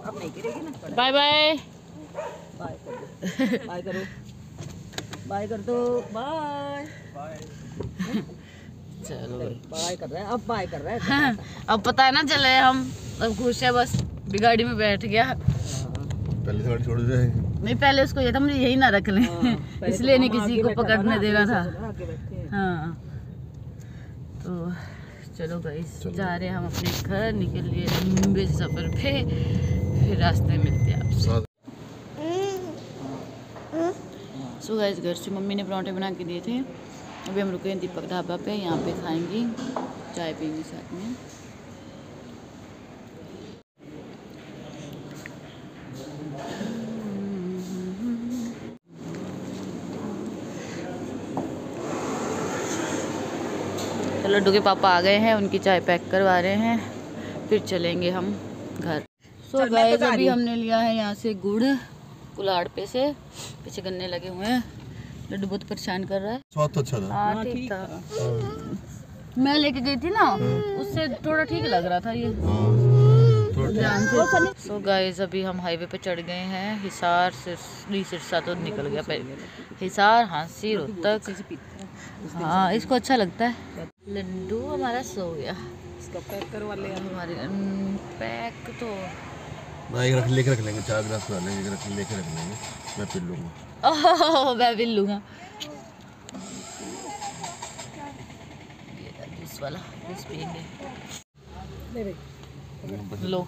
अब नहीं गिरेगी ना। बाय बाय बाय करो, बाय करो, बाय कर दो, बाय बाय। चलो बाय कर रहा है, अब बाय कर रहा है। हाँ, अब पता है ना चले हम अब खुश है बस। गाड़ी में बैठ गया। पहले से गाड़ी छोड़ दे। नहीं पहले उसको ये था मुझे यही ना रख लें इसलिए नहीं किसी को पकड़ने दे रहा था। हाँ तो चलो गाइस जा रहे हैं हम अपने घर निकल लिए लंबे सफर पे। फिर रास्ते में मिलते हैं आपसे। सो गाइस घर से मम्मी ने पराठे बना के दिए थे। अभी हम रुके हैं दीपक ढाबा पे, यहाँ पे खाएंगे चाय पियेंगे साथ में। तो लड्डू के पापा आ गए हैं, उनकी चाय पैक करवा रहे हैं, फिर चलेंगे हम घर। सो गाइस अभी हमने लिया है यहाँ से गुड़ कुलाड़ पे से, पीछे गन्ने लगे हुए हैं। लड्डू बहुत परेशान कर रहा है। स्वाद तो अच्छा था। हाँ ठीक था। मैं लेके गई थी ना उससे थोड़ा ठीक लग रहा था ये। सो गाइस अभी हम हाईवे पे चढ़ गए हैं। हिसार सिरसा तो निकल गया पहले। हिसार हांसी रोहतक। हाँ इसको अच्छा लगता है। लड्डू हमारा सो गया। इसका पैक करवा ले हमारे पैक तो लेके रख लेंगे, 4 गिलास बना लेंगे, लेके रख लेंगे। मैं पी लूंगा। मैं भी लूँगा जूस वाला, जूस पियेंगे। लो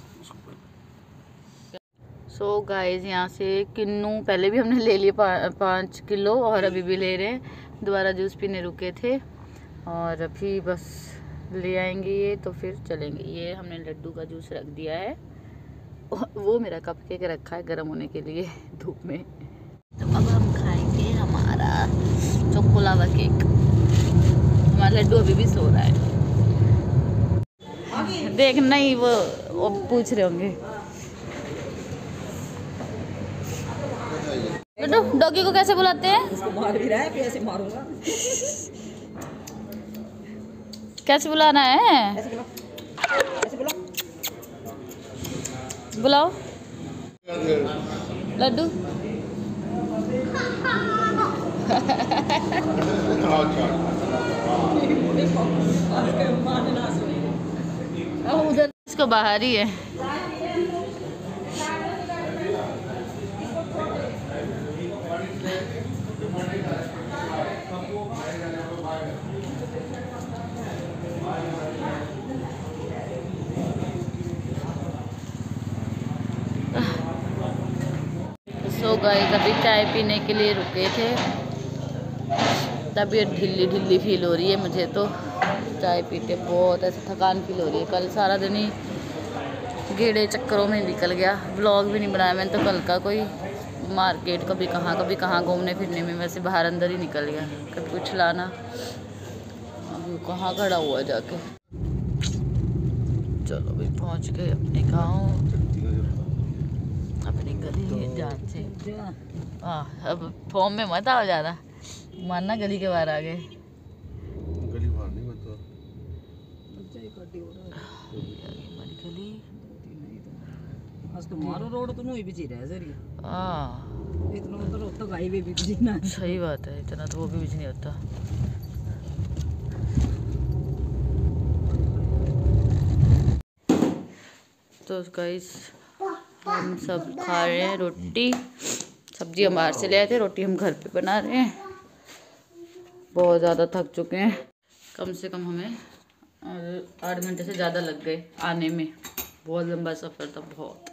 सो गाइस यहाँ से किन्नू पहले भी हमने ले लिए 5 किलो और अभी भी ले रहे हैं। दोबारा जूस पीने रुके थे और अभी बस ले आएंगे ये तो फिर चलेंगे। ये हमने लड्डू का जूस रख दिया है, वो मेरा कप केक रखा है गर्म होने के लिए धूप में। तो अब हम खाएंगे हमारा चोकोलावा केक। हमारा लड्डू अभी भी सो रहा है। देख नहीं वो पूछ रहे होंगे। लड्डू डॉगी को कैसे बुलाते हैं? इसको मार भी रहा है, कैसे मारूंगा? कैसे बुलाना है? ऐसे बुलाओ, ऐसे बुलाओ। बुलाओ लड्डू। उधर इसको बाहर ही है। सो गाइस अभी चाय पीने के लिए रुके थे। तबीयत ढिल्ली ढिल्ली फील हो रही है मुझे तो। चाय पीते बहुत ऐसे थकान फील हो रही है। कल सारा दिन ही गेड़े चक्करों में निकल गया। व्लॉग भी नहीं बनाया मैंने तो कल का। कोई मार्केट कभी कहाँ घूमने फिरने में वैसे बाहर अंदर ही निकल गया। कभी कुछ लाना, अभी कहाँ खड़ा हुआ जाके। चलो भाई पहुँच गए अपने गाँव, अपनी गली जान से। अब फॉर्म में मत आओ ज़्यादा, मानना गली के बाहर आ गए। गली बाहर नहीं मतलब गली आज तुम्हारा रोड तो नहीं बिजी रहा सर। हाँ इतना तो रोहतक हाईवे भी बिजी ना। सही बात है, इतना तो वो भी बिजी नहीं होता। तो गाइस हम सब खा रहे हैं रोटी। सब्जी हम बाहर से ले आए थे, रोटी हम घर पे बना रहे हैं। बहुत ज़्यादा थक चुके हैं। कम से कम हमें 8 घंटे से ज़्यादा लग गए आने में। बहुत लंबा सफ़र था बहुत।